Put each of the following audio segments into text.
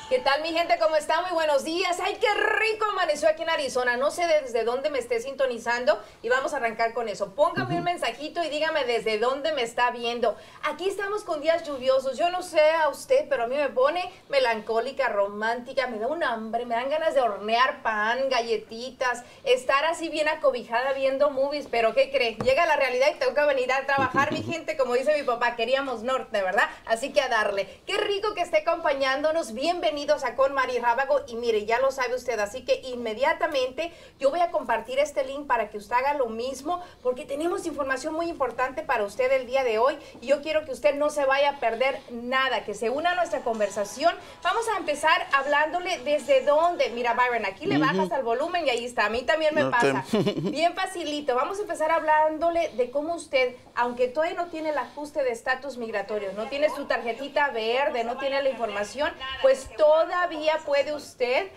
¿Qué tal, mi gente? ¿Cómo está? Muy buenos días. ¡Ay, qué rico amaneció aquí en Arizona! No sé desde dónde me esté sintonizando y vamos a arrancar con eso. Póngame un mensajito y dígame desde dónde me está viendo. Aquí estamos con días lluviosos. Yo no sé a usted, pero a mí me pone melancólica, romántica, me da un hambre, me dan ganas de hornear pan, galletitas, estar así bien acobijada viendo movies. Pero ¿qué cree? Llega la realidad y tengo que venir a trabajar, mi gente, como dice mi papá, queríamos norte, ¿verdad? Así que a darle. Qué rico que esté acompañándonos. Bienvenidos a Con Mari Rábago y mire, ya lo sabe usted, así que inmediatamente yo voy a compartir este link para que usted haga lo mismo, porque tenemos información muy importante para usted el día de hoy y yo quiero que usted no se vaya a perder nada, que se una a nuestra conversación. Vamos a empezar hablándole desde dónde. Mira, Byron, aquí le bajas al volumen y ahí está, a mí también me pasa. Bien facilito. Vamos a empezar hablándole de cómo usted, aunque todavía no tiene el ajuste de estatus migratorio, no tiene su tarjetita verde, no tiene la información, pues todavía puede usted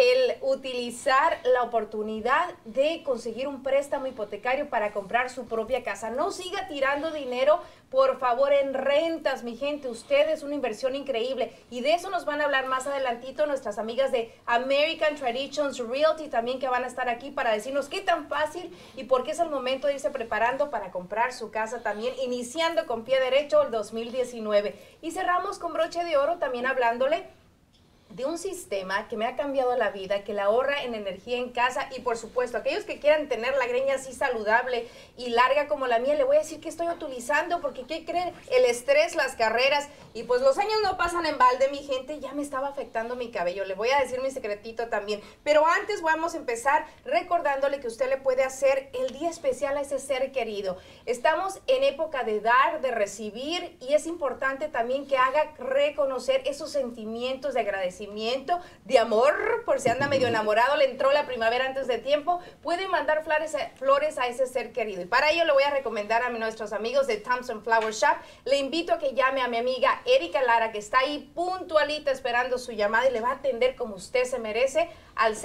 utilizar la oportunidad de conseguir un préstamo hipotecario para comprar su propia casa. No siga tirando dinero, por favor, en rentas, mi gente. Usted es una inversión increíble y de eso nos van a hablar más adelantito nuestras amigas de American Traditions Realty también, que van a estar aquí para decirnos qué tan fácil y por qué es el momento de irse preparando para comprar su casa también, iniciando con pie derecho el 2019. Y cerramos con broche de oro también hablándole de un sistema que me ha cambiado la vida, que la ahorra en energía en casa y por supuesto aquellos que quieran tener la greña así saludable y larga como la mía, le voy a decir que estoy utilizando porque ¿qué creen? El estrés, las carreras y pues los años no pasan en balde, mi gente, ya me estaba afectando mi cabello, le voy a decir mi secretito también, pero antes vamos a empezar recordándole que usted le puede hacer el día especial a ese ser querido. Estamos en época de dar, de recibir y es importante también que haga reconocer esos sentimientos de agradecimiento, de amor, por si anda medio enamorado, le entró la primavera antes de tiempo, puede mandar flores a ese ser querido. Y para ello le voy a recomendar a nuestros amigos de Thompson Flower Shop. Le invito a que llame a mi amiga Erika Lara, que está ahí puntualita esperando su llamada y le va a atender como usted se merece al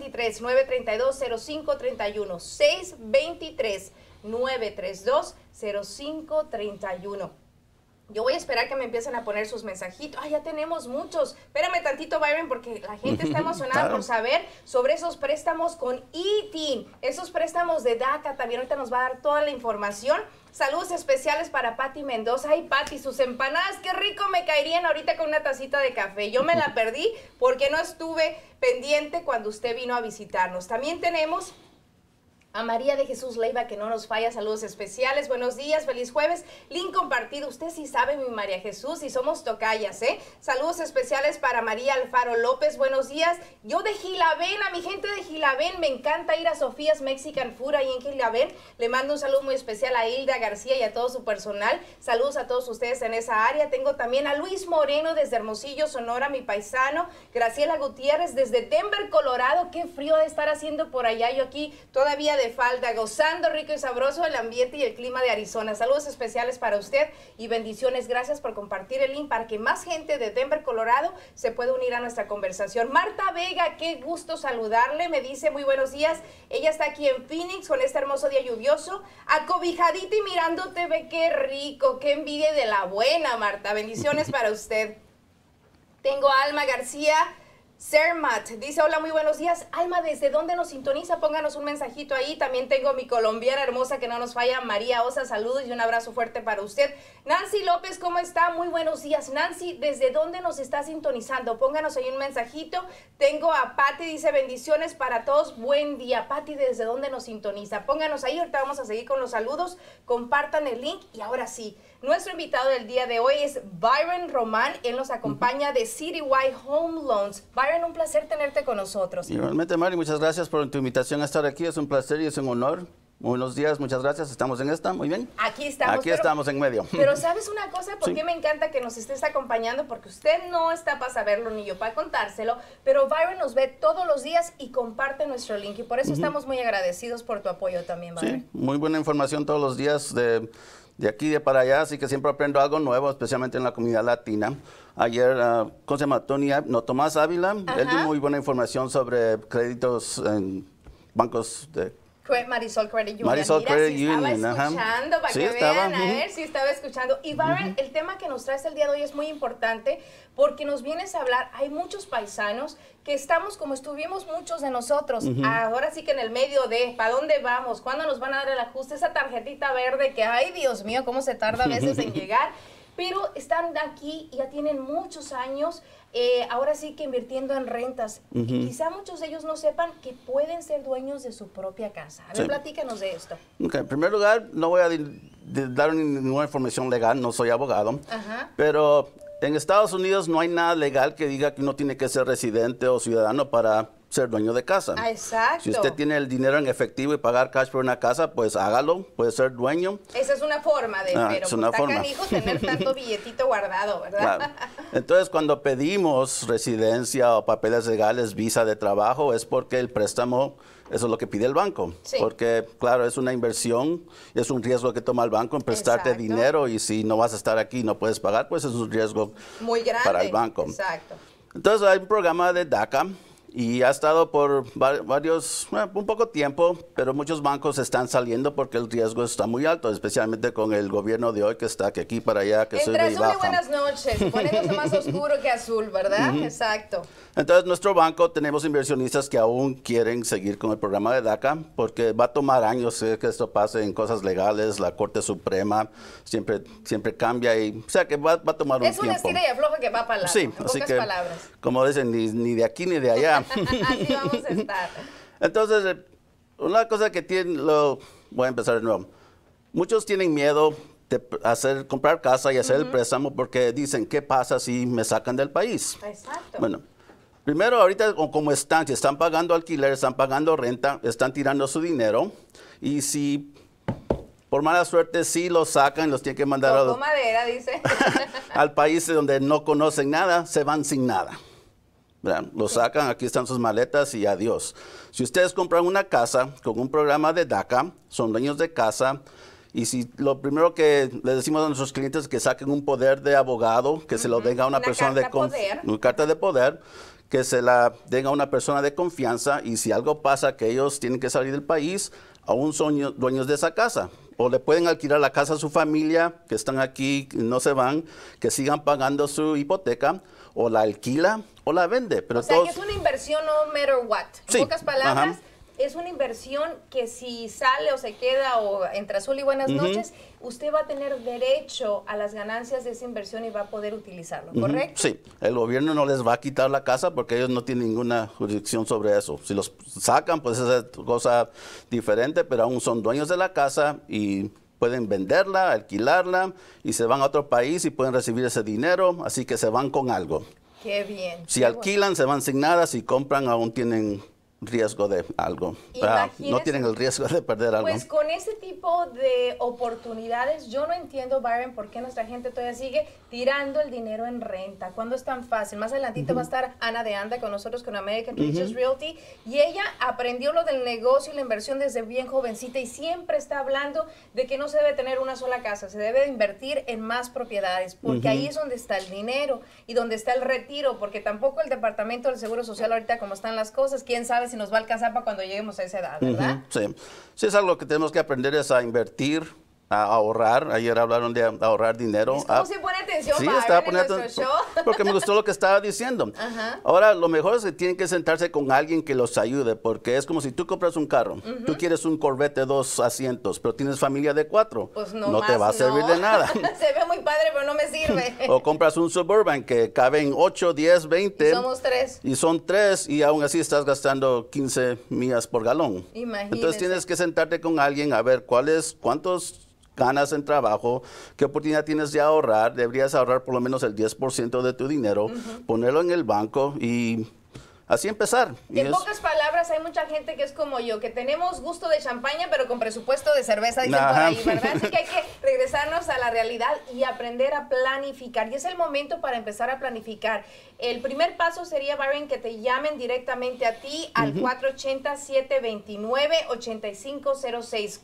623-932-0531. 623-932-0531. Yo voy a esperar que me empiecen a poner sus mensajitos. ¡Ay, ya tenemos muchos! Espérame tantito, Byron, porque la gente está emocionada por saber sobre esos préstamos con ET. Esos préstamos de DACA también ahorita nos va a dar toda la información. Saludos especiales para Pati Mendoza. ¡Ay, Pati, sus empanadas! ¡Qué rico me caerían ahorita con una tacita de café! Yo me la perdí porque no estuve pendiente cuando usted vino a visitarnos. También tenemos a María de Jesús Leiva, que no nos falla, saludos especiales, buenos días, feliz jueves, link compartido, usted sí sabe, mi María Jesús, y somos tocayas, saludos especiales para María Alfaro López, buenos días, yo de Gilabén, a mi gente de Gilabén, me encanta ir a Sofía's Mexican Food ahí en Gilabén, le mando un saludo muy especial a Hilda García y a todo su personal, saludos a todos ustedes en esa área, tengo también a Luis Moreno desde Hermosillo, Sonora, mi paisano, Graciela Gutiérrez desde Denver, Colorado, qué frío de estar haciendo por allá, yo aquí todavía de falda, gozando rico y sabroso el ambiente y el clima de Arizona. Saludos especiales para usted y bendiciones. Gracias por compartir el link para que más gente de Denver, Colorado se pueda unir a nuestra conversación. Marta Vega, qué gusto saludarle. Me dice muy buenos días. Ella está aquí en Phoenix con este hermoso día lluvioso. Acobijadita y mirándote, ve qué rico, qué envidia de la buena, Marta. Bendiciones para usted. Tengo a Alma García Sermat, dice hola, muy buenos días. Alma, ¿desde dónde nos sintoniza? Pónganos un mensajito ahí. También tengo mi colombiana hermosa que no nos falla, María Osa, saludos y un abrazo fuerte para usted. Nancy López, ¿cómo está? Muy buenos días. Nancy, ¿desde dónde nos está sintonizando? Pónganos ahí un mensajito. Tengo a Patti, dice bendiciones para todos, buen día. Patti, ¿desde dónde nos sintoniza? Pónganos ahí, ahorita vamos a seguir con los saludos. Compartan el link y ahora sí, nuestro invitado del día de hoy es Byron Román. Él nos acompaña de Citywide Home Loans. Byron, un placer tenerte con nosotros. Igualmente, Mari, muchas gracias por tu invitación a estar aquí. Es un placer y es un honor. Buenos días, muchas gracias. ¿Estamos en esta? Muy bien. Aquí estamos. Aquí estamos en medio. Pero ¿sabes una cosa? ¿Por qué me encanta que nos estés acompañando? Porque usted no está para saberlo ni yo para contárselo, pero Byron nos ve todos los días y comparte nuestro link. Y por eso estamos muy agradecidos por tu apoyo también, Byron. Sí, muy buena información todos los días de aquí de para allá, así que siempre aprendo algo nuevo, especialmente en la comunidad latina. Ayer, ¿cómo se llama? Tomás Ávila, él dio muy buena información sobre créditos en bancos de Marisol Credit Union. Marisol Mira, Credit si Union, estaba escuchando, para sí, que estaba, vean, a ver si estaba escuchando. Y Byron, el tema que nos traes el día de hoy es muy importante porque nos vienes a hablar, hay muchos paisanos que estamos como estuvimos muchos de nosotros, ahora sí que en el medio de, ¿para dónde vamos? ¿Cuándo nos van a dar el ajuste? Esa tarjetita verde que, ay Dios mío, cómo se tarda a veces en llegar. Pero están aquí, ya tienen muchos años, ahora sí que invirtiendo en rentas. Y quizá muchos de ellos no sepan que pueden ser dueños de su propia casa. A ver, platícanos de esto. Okay. En primer lugar, no voy a dar ninguna información legal, no soy abogado, pero en Estados Unidos no hay nada legal que diga que uno tiene que ser residente o ciudadano para ser dueño de casa. Ah, exacto. Si usted tiene el dinero en efectivo y pagar cash por una casa, pues hágalo, puede ser dueño. Esa es una forma de, pero es una forma. canijo tener tanto billetito guardado, ¿verdad? Claro. Entonces, cuando pedimos residencia o papeles legales, visa de trabajo, es porque el préstamo, eso es lo que pide el banco. Sí. Porque, claro, es una inversión, es un riesgo que toma el banco en prestarte dinero y si no vas a estar aquí y no puedes pagar, pues es un riesgo muy grande para el banco. Exacto. Entonces, hay un programa de DACA. Y ha estado por un poco tiempo, pero muchos bancos están saliendo porque el riesgo está muy alto, especialmente con el gobierno de hoy que está que aquí para allá, que sube y baja. Entre buenas noches, poniéndose más oscuro que azul, ¿verdad? Exacto. Entonces, nuestro banco, tenemos inversionistas que aún quieren seguir con el programa de DACA, porque va a tomar años que esto pase en cosas legales, la Corte Suprema siempre cambia, y o sea que va a tomar un tiempo. Es una estira y afloja que va para largo, sí, en así pocas que, palabras. como dicen, ni de aquí ni de allá. Así vamos a estar. Entonces, una cosa que voy a empezar de nuevo. Muchos tienen miedo de comprar casa y hacer el préstamo porque dicen, ¿qué pasa si me sacan del país? Exacto. Bueno, primero, ahorita como si están pagando alquiler, están pagando renta, están tirando su dinero, y si por mala suerte sí los sacan, los tienen que mandar madera, dice. al país donde no conocen nada, se van sin nada. Lo sacan, aquí están sus maletas y adiós. Si ustedes compran una casa con un programa de DACA, son dueños de casa, y si lo primero que les decimos a nuestros clientes es que saquen un poder de abogado, que se lo den a una persona una carta de poder, que se la den a una persona de confianza, y si algo pasa que ellos tienen que salir del país, aún son dueños de esa casa. O le pueden alquilar la casa a su familia, que están aquí, no se van, que sigan pagando su hipoteca, o la alquila o la vende. Pero o sea, que es una inversión no matter what. En pocas palabras, es una inversión que si sale o se queda o entre azul y buenas noches, usted va a tener derecho a las ganancias de esa inversión y va a poder utilizarlo, ¿correcto? Sí, el gobierno no les va a quitar la casa porque ellos no tienen ninguna jurisdicción sobre eso. Si los sacan, pues esa es cosa diferente, pero aún son dueños de la casa y pueden venderla, alquilarla, y se van a otro país y pueden recibir ese dinero, así que se van con algo. Qué bien. Si alquilan, se van sin nada. Si compran, aún tienen riesgo de algo. No tienen el riesgo de perder algo. Pues con ese tipo de oportunidades, yo no entiendo, Byron, por qué nuestra gente todavía sigue tirando el dinero en renta, cuando es tan fácil. Más adelantito va a estar Ana de Anda con nosotros, con American Teachers Realty, y ella aprendió lo del negocio y la inversión desde bien jovencita, y siempre está hablando de que no se debe tener una sola casa, se debe invertir en más propiedades, porque ahí es donde está el dinero y donde está el retiro, porque tampoco el Departamento del Seguro Social ahorita como están las cosas, quién sabe si nos va a alcanzar para cuando lleguemos a esa edad, ¿verdad? Sí, es algo que tenemos que aprender, es a invertir, a ahorrar. Ayer hablaron de ahorrar dinero. ¿Cómo se pone atención, sí, Byron, estaba en poniendo nuestro show? porque me gustó lo que estaba diciendo. Ahora, lo mejor es que tienen que sentarse con alguien que los ayude, porque es como si tú compras un carro, tú quieres un Corvette de 2 asientos, pero tienes familia de 4, pues no te va a servir de nada. Se ve muy padre, pero no me sirve. O compras un Suburban que caben 8, 10, 20. Y somos 3. Y son 3, y aún así estás gastando 15 millas por galón. Imagínese. Entonces tienes que sentarte con alguien a ver cuántos ganas en trabajo, qué oportunidad tienes de ahorrar. Deberías ahorrar por lo menos el 10% de tu dinero, ponerlo en el banco y así empezar. En pocas palabras, hay mucha gente que es como yo, que tenemos gusto de champaña, pero con presupuesto de cerveza, dicen por ahí, ¿verdad? Así que hay que regresarnos a la realidad y aprender a planificar. Y es el momento para empezar a planificar. El primer paso sería, Byron, que te llamen directamente a ti al 480-729-8506.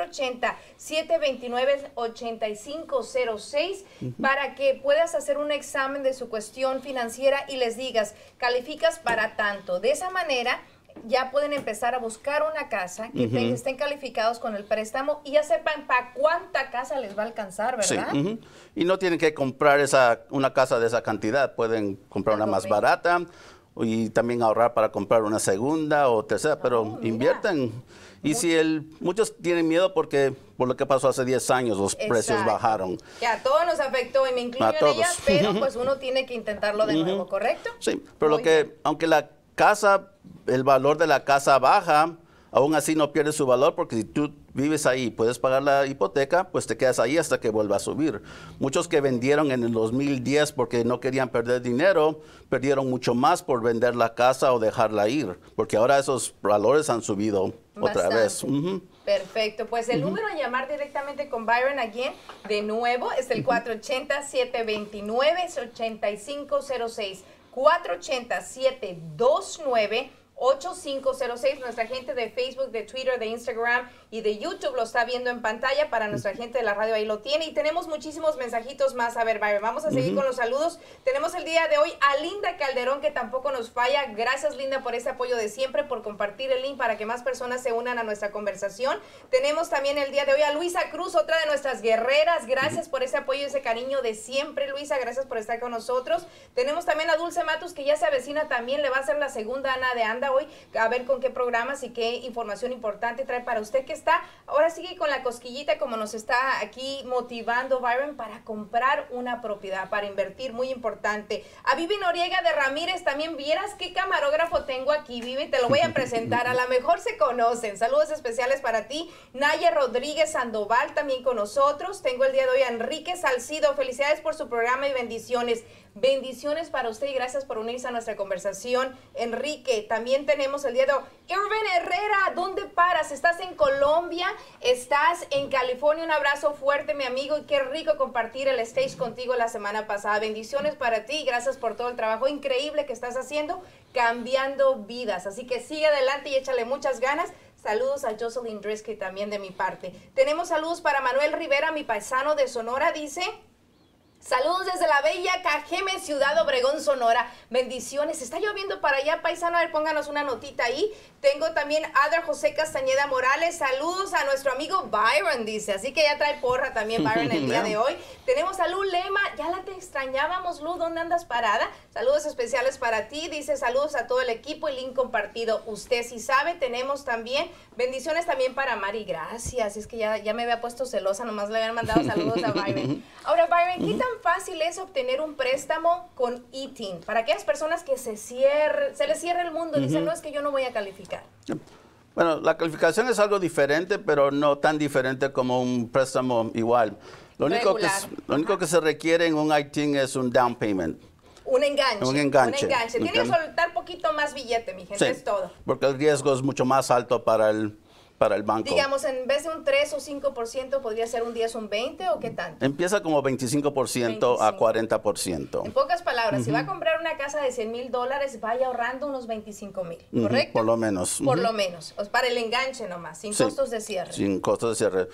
480-729-8506 para que puedas hacer un examen de su cuestión financiera y les digas, calificas para tanto. De esa manera, ya pueden empezar a buscar una casa que estén calificados con el préstamo y ya sepan para cuánta casa les va a alcanzar, ¿verdad? Sí, y no tienen que comprar una casa de esa cantidad, pueden comprar una más barata y también ahorrar para comprar una segunda o tercera, pero inviertan. Y muchos tienen miedo por lo que pasó hace 10 años, los precios bajaron. Que a todos nos afectó y me incluyo en ellas, pero pues uno tiene que intentarlo de nuevo, ¿correcto? Sí, pero aunque la casa, el valor de la casa baja, aún así no pierde su valor porque si tú vives ahí y puedes pagar la hipoteca, pues te quedas ahí hasta que vuelva a subir. Muchos que vendieron en el 2010 porque no querían perder dinero, perdieron mucho más por vender la casa o dejarla ir, porque ahora esos valores han subido otra vez. Perfecto, pues el número a llamar directamente con Byron again, de nuevo, es el 480-729-8506. 480-729-8506. Nuestra gente de Facebook, de Twitter, de Instagram y de YouTube lo está viendo en pantalla. Para nuestra gente de la radio ahí lo tiene. Y tenemos muchísimos mensajitos más. A ver, Byron, vamos a seguir con los saludos. Tenemos el día de hoy a Linda Calderón, que tampoco nos falla. Gracias, Linda, por ese apoyo de siempre, por compartir el link para que más personas se unan a nuestra conversación. Tenemos también el día de hoy a Luisa Cruz, otra de nuestras guerreras. Gracias por ese apoyo y ese cariño de siempre, Luisa. Gracias por estar con nosotros. Tenemos también a Dulce Matus, que ya se avecina también. Le va a hacer la segunda Ana de Anda hoy, a ver con qué programas y qué información importante trae para usted, que está ahora sigue con la cosquillita, como nos está aquí motivando Byron, para comprar una propiedad, para invertir, muy importante. A Vivi Noriega de Ramírez también, vieras qué camarógrafo tengo aquí, Vivi, te lo voy a presentar, a lo mejor se conocen. Saludos especiales para ti. Naya Rodríguez Sandoval también con nosotros. Tengo el día de hoy a Enrique Salcido, felicidades por su programa y bendiciones. Bendiciones para usted y gracias por unirse a nuestra conversación, Enrique. También tenemos el día de hoy Irvin Herrera, ¿dónde paras? ¿Estás en Colombia? ¿Estás en California? Un abrazo fuerte, mi amigo, y qué rico compartir el stage contigo la semana pasada. Bendiciones para ti y gracias por todo el trabajo increíble que estás haciendo, cambiando vidas. Así que sigue adelante y échale muchas ganas. Saludos a Jocelyn Driscoll también de mi parte. Tenemos saludos para Manuel Rivera, mi paisano de Sonora, dice... Saludos desde la bella Cajeme, Ciudad Obregón, Sonora. Bendiciones. Está lloviendo para allá, paisano. A ver, pónganos una notita ahí. Tengo también a Adar José Castañeda Morales. Saludos a nuestro amigo Byron, dice. Así que ya trae porra también Byron el día de hoy. Tenemos a Lu Lema. Ya la te extrañábamos, Lu. ¿Dónde andas parada? Saludos especiales para ti. Dice saludos a todo el equipo y link compartido. Usted sí sabe. Tenemos también bendiciones también para Mari. Gracias. Es que ya me había puesto celosa. Nomás le habían mandado saludos a Byron. Ahora, Byron, ¿qué tan fácil es obtener un préstamo con ITIN? Para aquellas personas que se les cierra el mundo y dicen, no, es que yo no voy a calificar. Bueno, la calificación es algo diferente, pero no tan diferente como un préstamo igual. Lo único que se requiere en un ITIN es un down payment. Un enganche. Un enganche. Tiene que soltar poquito más billete, mi gente, es todo. Porque el riesgo es mucho más alto para el banco. Digamos, en vez de un 3 o 5%, ¿podría ser un 10 o un 20 o qué tanto? Empieza como 25% a 40%. En pocas palabras, si va a comprar una casa de $100,000, vaya ahorrando unos 25,000, ¿correcto? Por lo menos. Por lo menos. Pues para el enganche nomás, sin costos de cierre. Sin costos de cierre.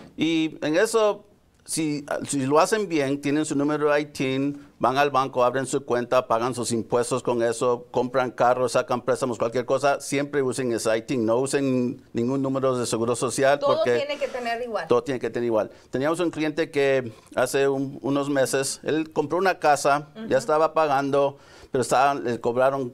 Y en eso, si lo hacen bien, tienen su número de ITIN, van al banco, abren su cuenta, pagan sus impuestos con eso, compran carros, sacan préstamos, cualquier cosa, siempre usen ese ITIN, no usen ningún número de seguro social. Todo tiene que tener igual. Todo tiene que tener igual. Teníamos un cliente que hace unos meses, él compró una casa, ya estaba pagando, pero le cobraron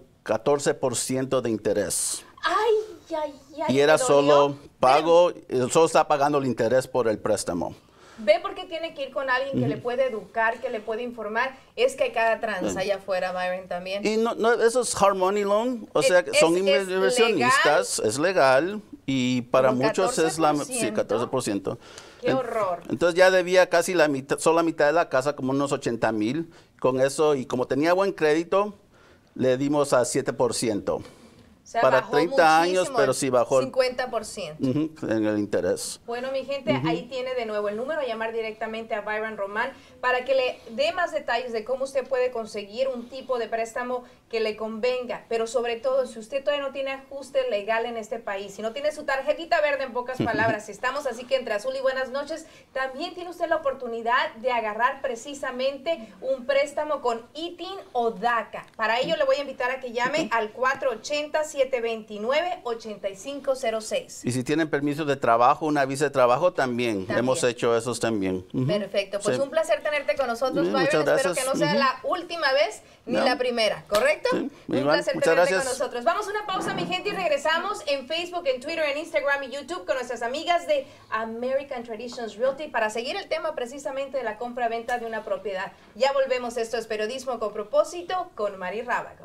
14% de interés. Ay. Y era solo solo está pagando el interés por el préstamo. Ve por qué tiene que ir con alguien que le puede educar, que le puede informar. Es que hay cada tranza allá afuera, Byron, también. Y no, eso es hard money loan, o sea, son inversionistas, es legal y para muchos 14%. Sí, 14%. ¡Qué horror! Entonces ya debía casi solo la mitad de la casa, como unos 80,000. Con eso, y como tenía buen crédito, le dimos a 7%. O sea, para 30 años, pero sí bajó 50% en el interés. Bueno, mi gente, ahí tiene de nuevo el número a llamar directamente a Byron Román para que le dé más detalles de cómo usted puede conseguir un tipo de préstamo que le convenga. Pero sobre todo, si usted todavía no tiene ajuste legal en este país, si no tiene su tarjetita verde, en pocas palabras, estamos así que entre azul y buenas noches, también tiene usted la oportunidad de agarrar precisamente un préstamo con ITIN o DACA. Para ello le voy a invitar a que llame al 480 729-8506. Y si tienen permiso de trabajo, una visa de trabajo, también. Hemos hecho esos también. Perfecto, pues Sí. un placer tenerte con nosotros, Byron. Muchas Espero gracias. que no sea la última vez ni No. la primera, ¿correcto? Sí, Un igual, placer muchas tenerte gracias. con nosotros. Vamos a una pausa, mi gente, y regresamos en Facebook, en Twitter, en Instagram y YouTube con nuestras amigas de American Traditions Realty para seguir el tema precisamente de la compra-venta de una propiedad. Ya volvemos, esto es Periodismo con Propósito con Mari Rábago.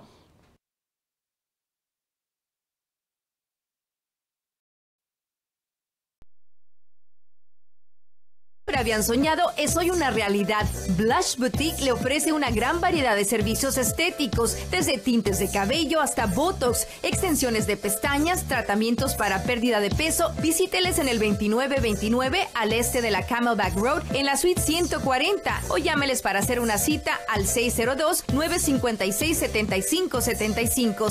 Habían soñado es hoy una realidad. Blush Boutique le ofrece una gran variedad de servicios estéticos, desde tintes de cabello hasta botox, extensiones de pestañas, tratamientos para pérdida de peso. Visíteles en el 2929 al este de la Camelback Road en la suite 140 o llámeles para hacer una cita al 602-956-7575,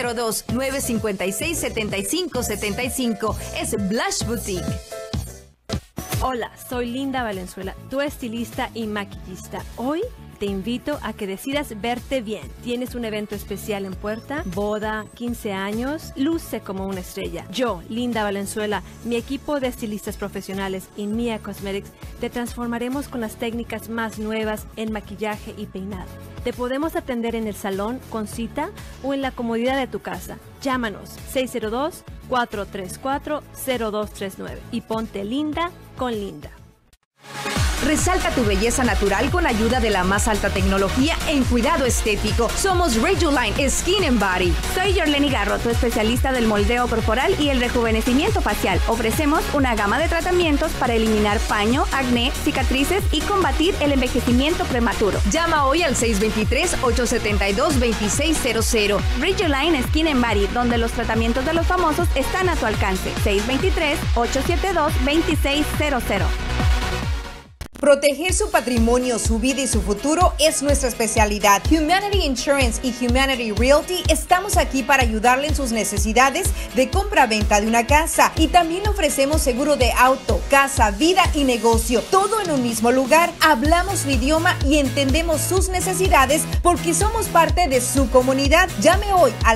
602-956-7575. Es Blush Boutique. Hola, soy Linda Valenzuela, tu estilista y maquillista. Hoy te invito a que decidas verte bien. ¿Tienes un evento especial en puerta? ¿Boda? ¿15 años? Luce como una estrella. Yo, Linda Valenzuela, mi equipo de estilistas profesionales y Mia Cosmetics te transformaremos con las técnicas más nuevas en maquillaje y peinado. Te podemos atender en el salón, con cita o en la comodidad de tu casa. Llámanos 602-434-0239 y ponte linda con Linda. Resalta tu belleza natural con ayuda de la más alta tecnología en cuidado estético. Somos Rejuline Skin and Body. Soy Yorleni Garro, tu especialista del moldeo corporal y el rejuvenecimiento facial. Ofrecemos una gama de tratamientos para eliminar paño, acné, cicatrices y combatir el envejecimiento prematuro. Llama hoy al 623-872-2600. Rejuline Skin and Body, donde los tratamientos de los famosos están a tu alcance. 623-872-2600. Proteger su patrimonio, su vida y su futuro es nuestra especialidad. Humanity Insurance y Humanity Realty estamos aquí para ayudarle en sus necesidades de compra-venta de una casa. Y también le ofrecemos seguro de auto, casa, vida y negocio. Todo en un mismo lugar. Hablamos su idioma y entendemos sus necesidades porque somos parte de su comunidad. Llame hoy al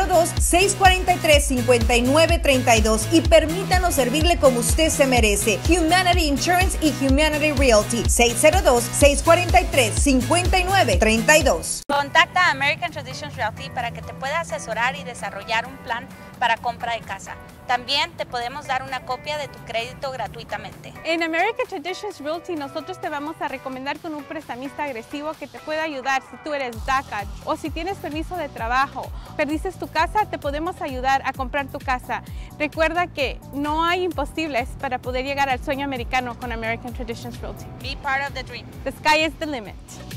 602-643-5932 y permítanos servirle como usted se merece. Humanity Insurance y Humanity Realty. 602-643-5932. Contacta a American Traditions Realty para que te pueda asesorar y desarrollar un plan para compra de casa. También te podemos dar una copia de tu crédito gratuitamente. En American Traditions Realty nosotros te vamos a recomendar con un prestamista agresivo que te pueda ayudar si tú eres DACA o si tienes permiso de trabajo, perdiste tu casa, te podemos ayudar a comprar tu casa. Recuerda que no hay imposibles para poder llegar al sueño americano con American Traditions Realty. Be part of the dream. The sky is the limit.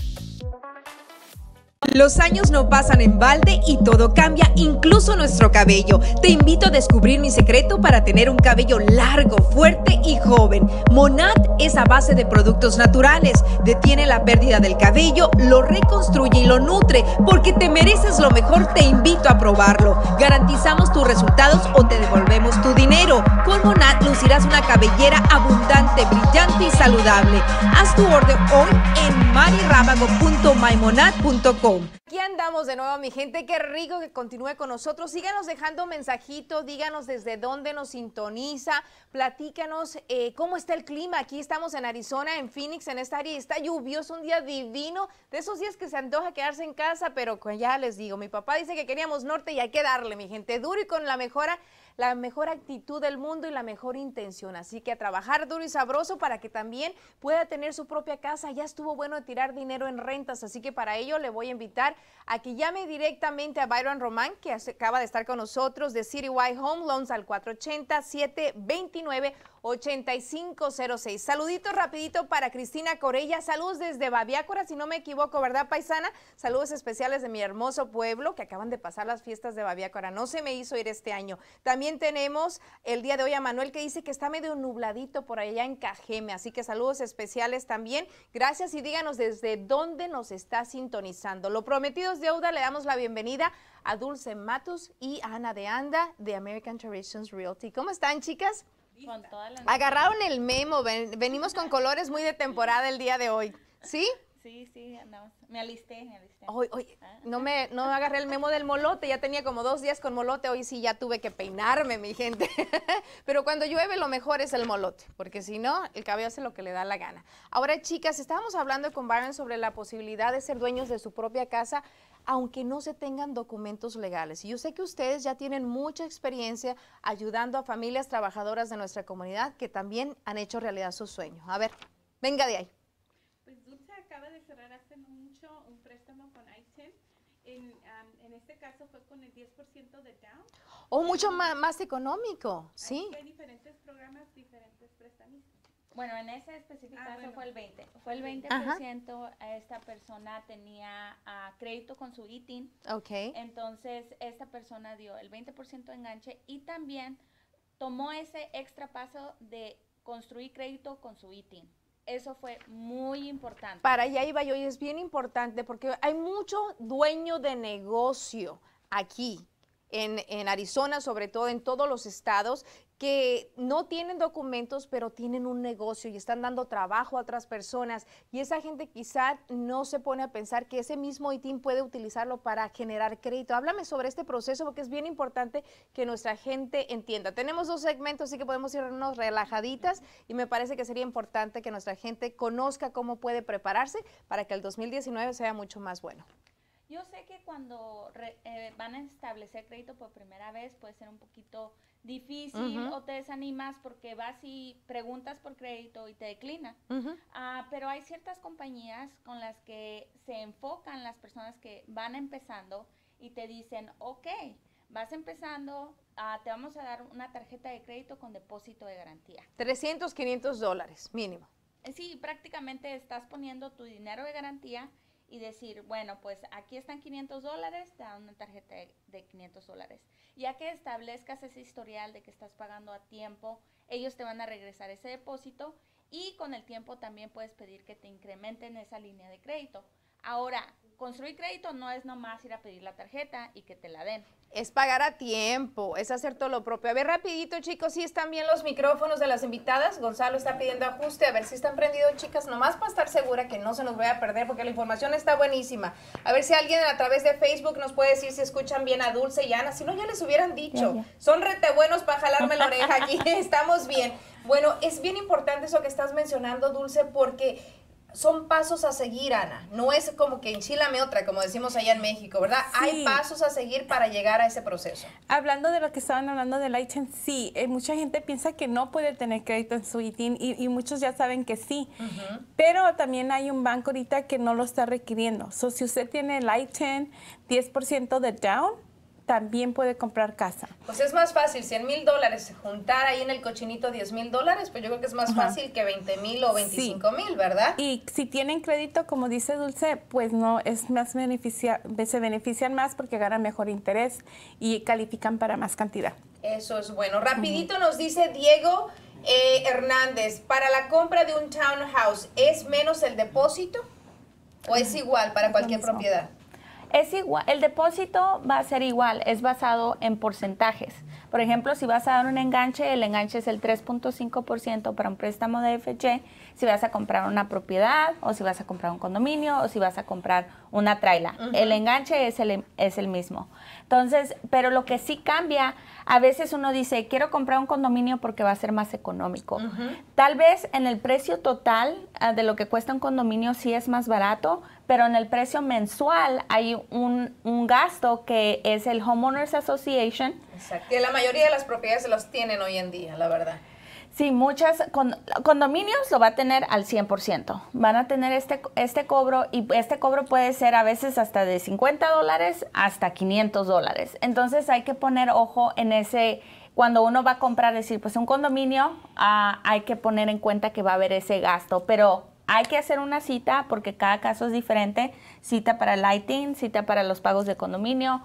Los años no pasan en balde y todo cambia, incluso nuestro cabello. Te invito a descubrir mi secreto para tener un cabello largo, fuerte y joven. Monat es a base de productos naturales. Detiene la pérdida del cabello, lo reconstruye y lo nutre. Porque te mereces lo mejor, te invito a probarlo. Garantizamos tus resultados o te devolvemos tu dinero. Con Monat lucirás una cabellera abundante, brillante y saludable. Haz tu orden hoy en marirábago.mymonat.com. Aquí andamos de nuevo, mi gente. Qué rico que continúe con nosotros. Síganos dejando mensajitos, díganos desde dónde nos sintoniza, platícanos cómo está el clima. Aquí estamos en Arizona, en Phoenix, en esta área, y está lluvioso, un día divino, de esos días que se antoja quedarse en casa, pero ya les digo, mi papá dice que queríamos norte y hay que darle, mi gente, duro y con la mejor actitud del mundo y la mejor intención. Así que a trabajar duro y sabroso para que también pueda tener su propia casa. Ya estuvo bueno de tirar dinero en rentas, así que para ello le voy a invitar a que llame directamente a Byron Román, que acaba de estar con nosotros, de Citywide Home Loans al 480-729-8506. Saludito rapidito para Cristina Corella. Saludos desde Babiácora, si no me equivoco, ¿verdad, paisana? Saludos especiales de mi hermoso pueblo, que acaban de pasar las fiestas de Babiácora. No se me hizo ir este año. También tenemos el día de hoy a Manuel, que dice que está medio nubladito por allá en Cajeme, así que saludos especiales también. Gracias y díganos desde dónde nos está sintonizando. Lo prometido es deuda. Le damos la bienvenida a Dulce Matus y a Ana de Anda de American Traditions Realty. ¿Cómo están, chicas? Con toda la Agarraron el memo, venimos con colores muy de temporada el día de hoy, ¿sí? Sí, andamos. Me alisté. Oye, no me agarré el memo del molote, ya tenía como 2 días con molote, hoy sí ya tuve que peinarme, mi gente. Pero cuando llueve lo mejor es el molote, porque si no, el cabello hace lo que le da la gana. Ahora, chicas, estábamos hablando con Byron sobre la posibilidad de ser dueños de su propia casa, aunque no se tengan documentos legales. Y yo sé que ustedes ya tienen mucha experiencia ayudando a familias trabajadoras de nuestra comunidad que también han hecho realidad sus sueños. A ver, venga de ahí. Pues Dulce acaba de cerrar hace no mucho un préstamo con ITIN. En este caso fue con el 10% de down. Oh, mucho más económico, sí. Hay diferentes programas, diferentes prestamistas. Bueno, en ese específico caso fue el 20%. Fue el 20%. Esta persona tenía crédito con su ITIN. Ok. Entonces, esta persona dio el 20% de enganche y también tomó ese extra paso de construir crédito con su ITIN. Eso fue muy importante. Para allá iba yo y es bien importante porque hay mucho dueño de negocio aquí en Arizona, sobre todo en todos los estados, que no tienen documentos, pero tienen un negocio y están dando trabajo a otras personas. Y esa gente quizá no se pone a pensar que ese mismo ITIN puede utilizarlo para generar crédito. Háblame sobre este proceso porque es bien importante que nuestra gente entienda. Tenemos 2 segmentos, así que podemos irnos relajaditas y me parece que sería importante que nuestra gente conozca cómo puede prepararse para que el 2019 sea mucho más bueno. Yo sé que cuando van a establecer crédito por primera vez puede ser un poquito difícil o te desanimas porque vas y preguntas por crédito y te declinan. Pero hay ciertas compañías con las que se enfocan las personas que van empezando y te dicen, ok, vas empezando, te vamos a dar una tarjeta de crédito con depósito de garantía. $300, $500 mínimo. Sí, prácticamente estás poniendo tu dinero de garantía y decir, bueno, pues aquí están $500, te dan una tarjeta de $500. Ya que establezcas ese historial de que estás pagando a tiempo, ellos te van a regresar ese depósito y con el tiempo también puedes pedir que te incrementen esa línea de crédito. Ahora, construir crédito no es nomás ir a pedir la tarjeta y que te la den. Es pagar a tiempo, es hacer todo lo propio. A ver, rapidito, chicos, ¿sí están bien los micrófonos de las invitadas? Gonzalo está pidiendo ajuste, a ver si están prendidos, chicas, nomás para estar segura que no se nos vaya a perder, porque la información está buenísima. A ver si alguien a través de Facebook nos puede decir si escuchan bien a Dulce y Ana, si no ya les hubieran dicho. Son rete buenos para jalarme la oreja aquí, estamos bien. Bueno, es bien importante eso que estás mencionando, Dulce, porque son pasos a seguir, Ana. No es como que enchílame otra, como decimos allá en México, ¿verdad? Sí. Hay pasos a seguir para llegar a ese proceso. Hablando de lo que estaban hablando del ITIN, sí, mucha gente piensa que no puede tener crédito en su ITIN y muchos ya saben que sí. Pero también hay un banco ahorita que no lo está requiriendo. So, si usted tiene el ITIN, 10% de down, también puede comprar casa. Pues es más fácil, $100,000, juntar ahí en el cochinito $10,000, pues yo creo que es más fácil que 20,000 o 25,000, ¿verdad? Y si tienen crédito, como dice Dulce, pues no, es más se benefician más porque ganan mejor interés y califican para más cantidad. Eso es bueno. Rapidito nos dice Diego Hernández, para la compra de un townhouse, ¿es menos el depósito o es igual para cualquier propiedad? Es igual, el depósito va a ser igual, es basado en porcentajes. Por ejemplo, si vas a dar un enganche, el enganche es el 3.5% para un préstamo de FHA, si vas a comprar una propiedad, o si vas a comprar un condominio, o si vas a comprar una traila. El enganche es el mismo. Entonces, pero lo que sí cambia, a veces uno dice, quiero comprar un condominio porque va a ser más económico. Tal vez en el precio total de lo que cuesta un condominio sí es más barato, pero en el precio mensual hay un gasto que es el Homeowners Association. Exacto, que la mayoría de las propiedades los tienen hoy en día, la verdad. Sí, muchas condominios lo va a tener al 100%. Van a tener este cobro y este cobro puede ser a veces hasta de $50 hasta $500. Entonces hay que poner ojo en ese, cuando uno va a comprar, decir, pues un condominio, hay que poner en cuenta que va a haber ese gasto, pero hay que hacer una cita porque cada caso es diferente, cita para el ITIN, cita para los pagos de condominio,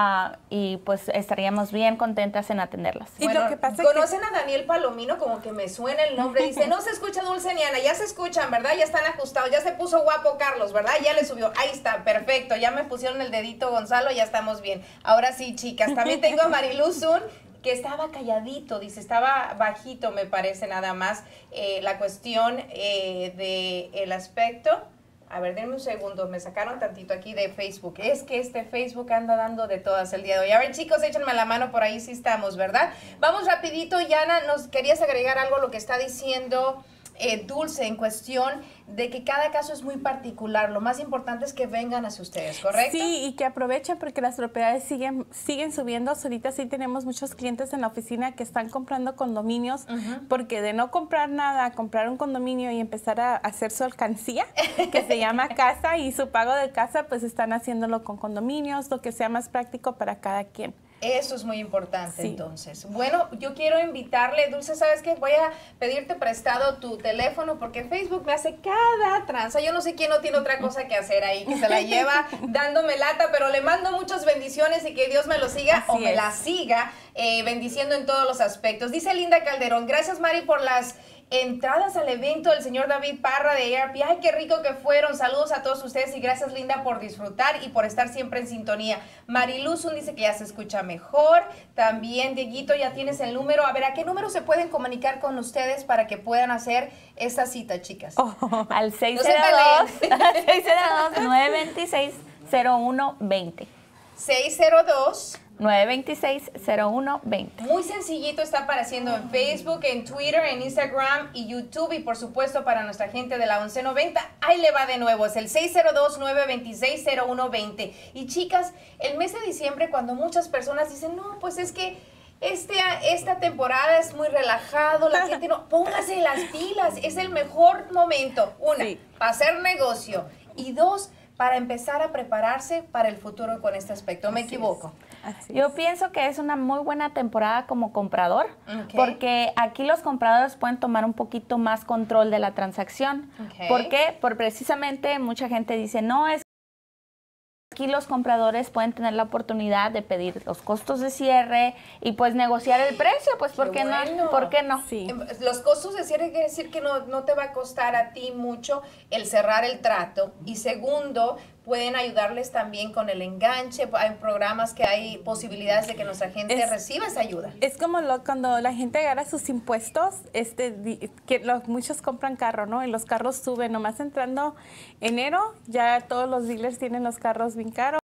y pues estaríamos bien contentas en atenderlas. Y bueno, lo que pasa ¿conocen a Daniel Palomino? Como que me suena el nombre, dice, no se escucha Dulce ni Ana, ya se escuchan, ¿verdad? Ya están ajustados, ya se puso guapo Carlos, ¿verdad? Ya le subió, ahí está, perfecto, ya me pusieron el dedito Gonzalo, ya estamos bien. Ahora sí, chicas, también tengo a Mariluz Zun, que estaba calladito, dice, estaba bajito, me parece nada más, la cuestión del aspecto A ver, denme un segundo, me sacaron tantito aquí de Facebook. Es que este Facebook anda dando de todas el día de hoy. A ver, chicos, échenme la mano por ahí si estamos, ¿verdad? Vamos rapidito, Yana, ¿nos querías agregar algo a lo que está diciendo Dulce en cuestión de que cada caso es muy particular? Lo más importante es que vengan hacia ustedes, ¿correcto? Sí, y que aprovechen porque las propiedades siguen subiendo. Ahorita sí tenemos muchos clientes en la oficina que están comprando condominios, porque de no comprar nada, comprar un condominio y empezar a hacer su alcancía, que se llama casa, y su pago de casa, pues están haciéndolo con condominios, lo que sea más práctico para cada quien. Eso es muy importante, Sí. entonces. Bueno, yo quiero invitarle, Dulce, ¿sabes qué? Voy a pedirte prestado tu teléfono porque Facebook me hace cada tranza. Yo no sé quién no tiene otra cosa que hacer ahí, que se la lleva dándome lata, pero le mando muchas bendiciones y que Dios me lo siga Así me es. la siga bendiciendo en todos los aspectos. Dice Linda Calderón, gracias Mari por las entradas al evento del señor David Parra de ARP. Ay, qué rico que fueron. Saludos a todos ustedes y gracias, Linda, por disfrutar y por estar siempre en sintonía. Mariluz dice que ya se escucha mejor. También, Dieguito, ya tienes el número. A ver, ¿a qué número se pueden comunicar con ustedes para que puedan hacer esta cita, chicas? Al No se 602-926-0120. 602 926-0120. Muy sencillito, está apareciendo en Facebook, en Twitter, en Instagram y YouTube, y por supuesto para nuestra gente de la 1190, ahí le va de nuevo, es el 602-926-0120. Y chicas, el mes de diciembre, cuando muchas personas dicen, no, pues es que esta temporada es muy relajado, la gente no, póngase las pilas, es el mejor momento, una, Sí. para hacer negocio, y dos, para empezar a prepararse para el futuro con este aspecto. ¿Me equivoco? Así Yo es. pienso que es una muy buena temporada como comprador, Ok. porque aquí los compradores pueden tomar un poquito más control de la transacción. Ok. ¿Por qué? Por precisamente mucha gente dice, no, es aquí los compradores pueden tener la oportunidad de pedir los costos de cierre y pues negociar el precio, pues ¿por Qué qué bueno. no? ¿Por qué no? Sí. Los costos de cierre quiere decir que no te va a costar a ti mucho el cerrar el trato. Y segundo, pueden ayudarles también con el enganche. Hay programas que hay posibilidades de que nuestra gente reciba esa ayuda. Es como cuando la gente agarra sus impuestos, muchos compran carro, ¿no? Y los carros suben, nomás entrando enero, ya todos los dealers tienen los carros bien caros.